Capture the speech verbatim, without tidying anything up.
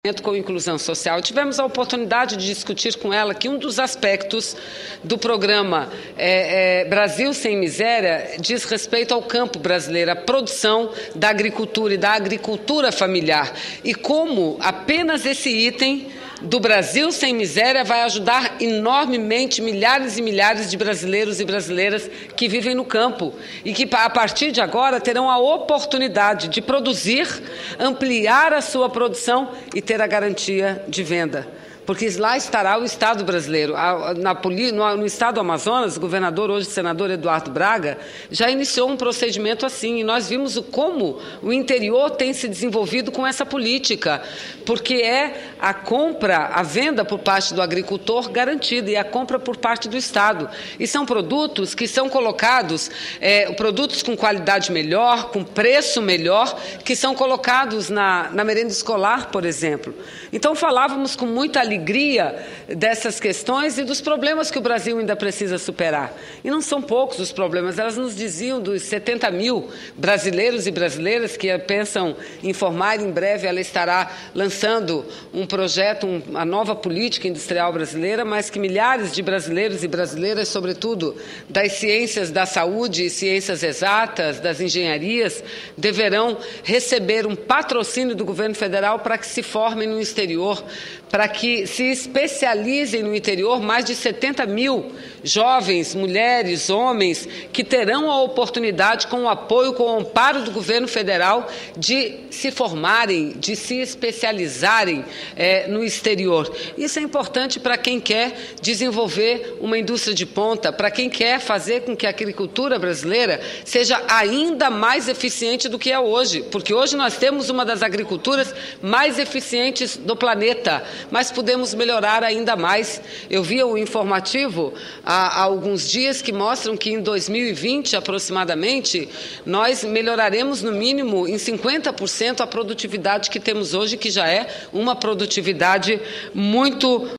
com inclusão social. Tivemos a oportunidade de discutir com ela que um dos aspectos do programa é, é, Brasil Sem Miséria diz respeito ao campo brasileiro, à produção da agricultura e da agricultura familiar, e como apenas esse item do Brasil Sem Miséria vai ajudar enormemente milhares e milhares de brasileiros e brasileiras que vivem no campo e que, a partir de agora, terão a oportunidade de produzir, ampliar a sua produção e ter a garantia de venda. Porque lá estará o Estado brasileiro. Na, no, no Estado do Amazonas, o governador, hoje senador Eduardo Braga, já iniciou um procedimento assim. E nós vimos o, como o interior tem se desenvolvido com essa política, porque é a compra, a venda por parte do agricultor garantida e a compra por parte do Estado. E são produtos que são colocados, é, produtos com qualidade melhor, com preço melhor, que são colocados na, na merenda escolar, por exemplo. Então, falávamos com muita alegria alegria dessas questões e dos problemas que o Brasil ainda precisa superar. E não são poucos os problemas. Elas nos diziam dos setenta mil brasileiros e brasileiras que pensam em formar. Em breve ela estará lançando um projeto, um, a nova política industrial brasileira, mas que milhares de brasileiros e brasileiras, sobretudo das ciências da saúde e ciências exatas, das engenharias, deverão receber um patrocínio do governo federal para que se formem no exterior, para que se especializem no interior. Mais de setenta mil jovens, mulheres, homens, que terão a oportunidade, com o apoio, com o amparo do governo federal, de se formarem, de se especializarem é, no exterior. Isso é importante para quem quer desenvolver uma indústria de ponta, para quem quer fazer com que a agricultura brasileira seja ainda mais eficiente do que é hoje, porque hoje nós temos uma das agriculturas mais eficientes do planeta, mas podemos melhorar ainda mais. Eu vi o informativo há, há alguns dias que mostram que em dois mil e vinte, aproximadamente, nós melhoraremos no mínimo em cinquenta por cento a produtividade que temos hoje, que já é uma produtividade muito